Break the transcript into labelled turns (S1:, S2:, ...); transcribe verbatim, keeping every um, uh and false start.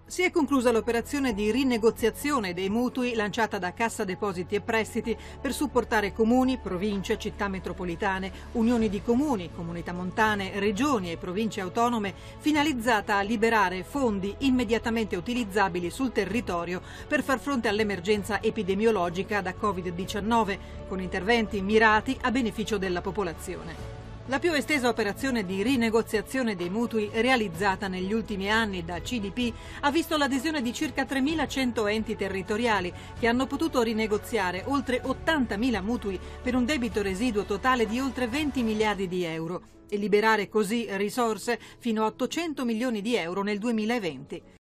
S1: Si è conclusa l'operazione di rinegoziazione dei mutui lanciata da Cassa Depositi e Prestiti per supportare comuni, province, città metropolitane, unioni di comuni, comunità montane, regioni e province autonome, finalizzata a liberare fondi immediatamente utilizzabili sul territorio per far fronte all'emergenza epidemiologica da Covid diciannove, con interventi mirati a beneficio della popolazione. La più estesa operazione di rinegoziazione dei mutui realizzata negli ultimi anni da C D P ha visto l'adesione di circa tremilacento enti territoriali che hanno potuto rinegoziare oltre ottantamila mutui per un debito residuo totale di oltre venti miliardi di euro e liberare così risorse fino a ottocento milioni di euro nel duemilaventi.